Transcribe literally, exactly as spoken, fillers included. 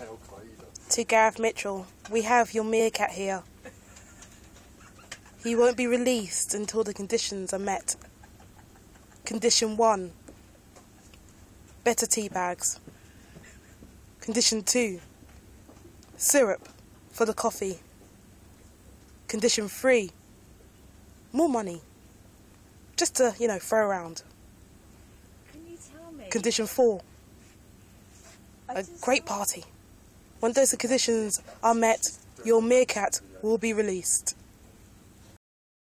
To Gareth Mitchell, we have your meerkat here. He won't be released until the conditions are met. Condition one, better tea bags. Condition two, syrup for the coffee. Condition three, more money. Just to, you know, throw around. Can you tell me? Condition four, I a just great party. When those conditions are met, your meerkat will be released.